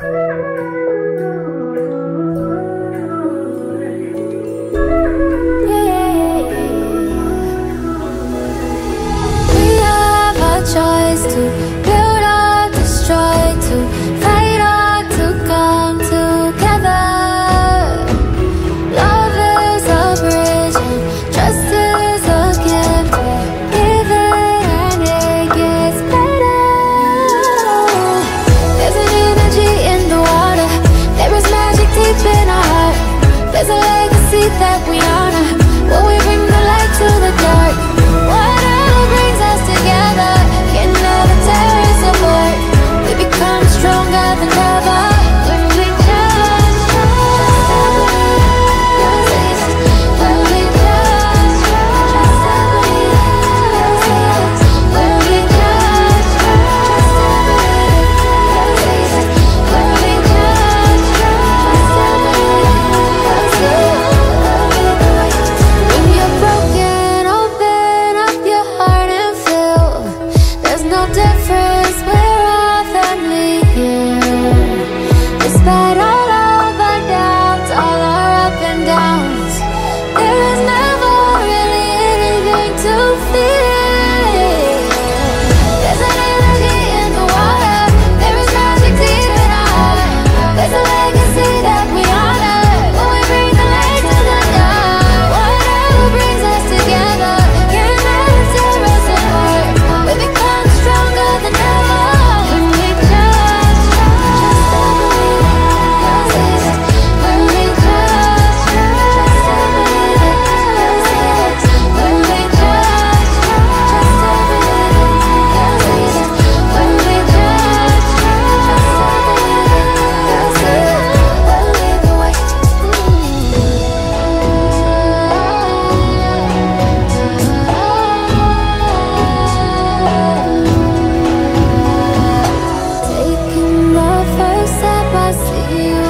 choice to build or destroy, to fight or to come together. Love is a bridge and trust is a gift. Give it and it gets better. There's an energy in the water. There is magic deep in our heart. There's a legacy that we honor when we bring the light to the dark. Whatever brings us together can never tear us apart. We become stronger than ever when we just trust. When we just trust. When we just trust. When we just trust. When you're broken, open up your heart and feel. There's no difference, we're all family here. Despite all of our doubts, all our up and downs, there is never really anything to fear. There's an energy in the water. There is magic deep in our heart. There's a legacy that we honor when we bring the light to the dark. Whatever brings us together can never tear us apart. We become stronger than ever when we just trust. When we just trust. When we just trust. When we just Taking the first step, I see you